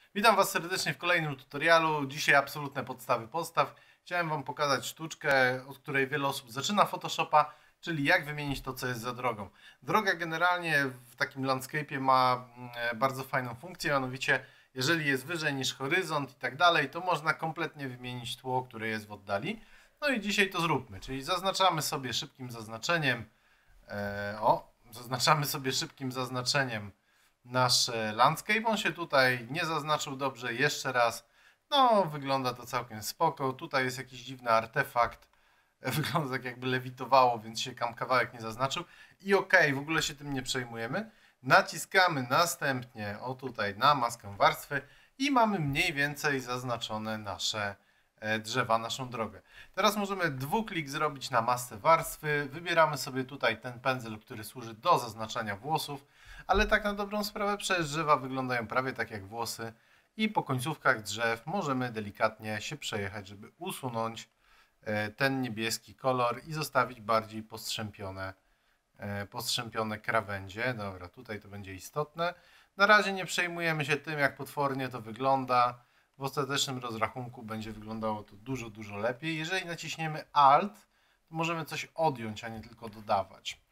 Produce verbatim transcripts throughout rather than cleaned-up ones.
Witam Was serdecznie w kolejnym tutorialu. Dzisiaj absolutne podstawy podstaw. Chciałem Wam pokazać sztuczkę, od której wiele osób zaczyna Photoshopa, czyli jak wymienić to, co jest za drogą. Droga generalnie w takim landscape'ie ma bardzo fajną funkcję, mianowicie jeżeli jest wyżej niż horyzont i tak dalej, to można kompletnie wymienić tło, które jest w oddali. No i dzisiaj to zróbmy, czyli zaznaczamy sobie szybkim zaznaczeniem, e, o, zaznaczamy sobie szybkim zaznaczeniem nasz landscape. On się tutaj nie zaznaczył dobrze. Jeszcze raz. No, wygląda to całkiem spoko. Tutaj jest jakiś dziwny artefakt. Wygląda tak, jakby lewitowało, więc się tam kawałek nie zaznaczył. I ok, w ogóle się tym nie przejmujemy. Naciskamy następnie o tutaj na maskę warstwy i mamy mniej więcej zaznaczone nasze drzewa, naszą drogę. Teraz możemy dwuklik zrobić na masce warstwy. Wybieramy sobie tutaj ten pędzel, który służy do zaznaczania włosów, ale tak na dobrą sprawę przecież drzewa wyglądają prawie tak jak włosy i po końcówkach drzew możemy delikatnie się przejechać, żeby usunąć ten niebieski kolor i zostawić bardziej postrzępione, postrzępione krawędzie. Dobra, tutaj to będzie istotne. Na razie nie przejmujemy się tym, jak potwornie to wygląda. W ostatecznym rozrachunku będzie wyglądało to dużo, dużo lepiej. Jeżeli naciśniemy Alt, to możemy coś odjąć, a nie tylko dodawać.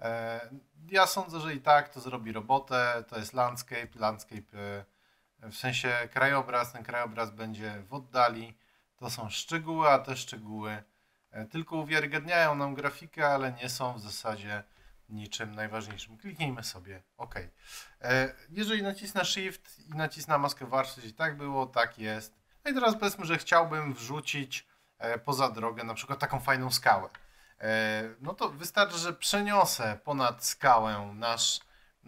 Ja sądzę, że i tak to zrobi robotę. To jest landscape, landscape w sensie krajobraz. Ten krajobraz będzie w oddali. To są szczegóły, a te szczegóły tylko uwiarygadniają nam grafikę, ale nie są w zasadzie niczym najważniejszym. Kliknijmy sobie OK. Jeżeli nacisnę Shift i nacisnę maskę warstwy, i tak było, tak jest. No i teraz powiedzmy, że chciałbym wrzucić poza drogę na przykład taką fajną skałę. No to wystarczy, że przeniosę ponad skałę nasz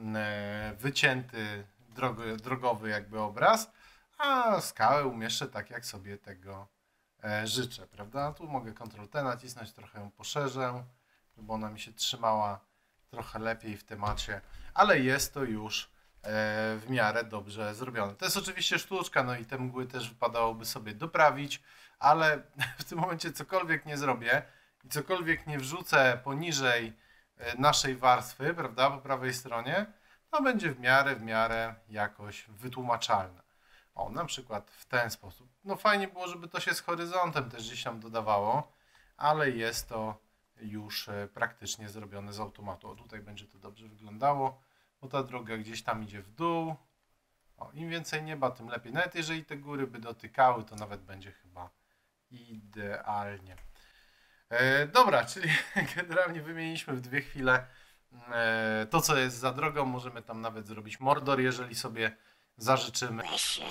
wycięty drogowy jakby obraz, a skałę umieszczę tak, jak sobie tego życzę, prawda? Tu mogę kontrol T nacisnąć, trochę ją poszerzę, żeby ona mi się trzymała trochę lepiej w temacie, ale jest to już w miarę dobrze zrobione. To jest oczywiście sztuczka, no i te mgły też wypadałoby sobie doprawić, ale w tym momencie cokolwiek nie zrobię i cokolwiek nie wrzucę poniżej naszej warstwy, prawda, po prawej stronie, to będzie w miarę, w miarę jakoś wytłumaczalne. O, na przykład w ten sposób. No fajnie było, żeby to się z horyzontem też gdzieś tam dodawało, ale jest to już praktycznie zrobione z automatu. O, tutaj będzie to dobrze wyglądało, bo ta droga gdzieś tam idzie w dół. O, im więcej nieba, tym lepiej. Nawet jeżeli te góry by dotykały, to nawet będzie chyba idealnie. E, dobra, czyli generalnie wymieniliśmy w dwie chwile e, to, co jest za drogą. Możemy tam nawet zrobić Mordor, jeżeli sobie zażyczymy.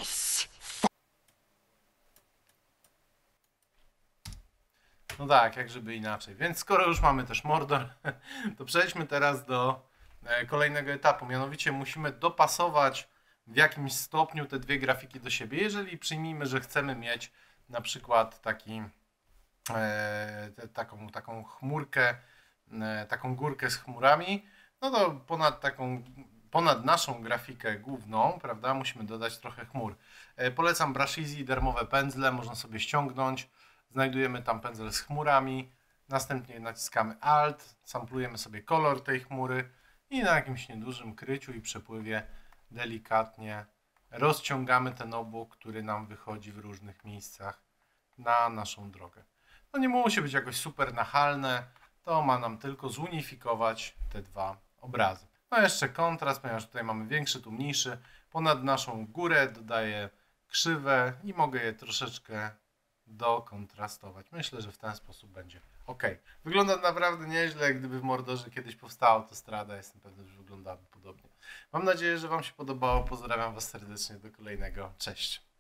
No tak, jak żeby inaczej. Więc skoro już mamy też Mordor, to przejdźmy teraz do kolejnego etapu. Mianowicie musimy dopasować w jakimś stopniu te dwie grafiki do siebie. Jeżeli przyjmijmy, że chcemy mieć na przykład taki, e, taką, taką chmurkę, e, taką górkę z chmurami, no to ponad taką, ponad naszą grafikę główną, prawda, musimy dodać trochę chmur. E, polecam Brush Easy, darmowe pędzle, można sobie ściągnąć. Znajdujemy tam pędzel z chmurami, następnie naciskamy Alt, samplujemy sobie kolor tej chmury i na jakimś niedużym kryciu i przepływie delikatnie rozciągamy ten obłok, który nam wychodzi w różnych miejscach na naszą drogę. No nie musi być jakoś super nachalne, to ma nam tylko zunifikować te dwa obrazy. No jeszcze kontrast, ponieważ tutaj mamy większy, tu mniejszy. Ponad naszą górę dodaję krzywe i mogę je troszeczkę dokontrastować. Myślę, że w ten sposób będzie ok. Wygląda naprawdę nieźle. Gdyby w Mordorze kiedyś powstała autostrada, jestem pewny, że wyglądałaby podobnie. Mam nadzieję, że Wam się podobało. Pozdrawiam Was serdecznie. Do kolejnego. Cześć.